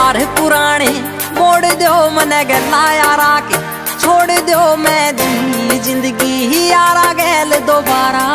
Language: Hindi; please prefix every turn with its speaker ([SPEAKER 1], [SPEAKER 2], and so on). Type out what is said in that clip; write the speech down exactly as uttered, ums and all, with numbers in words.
[SPEAKER 1] यार पुराने मोड़ दो मने गला यारा के, छोड़ दो मैं दी जिंदगी यारा गैल दोबारा।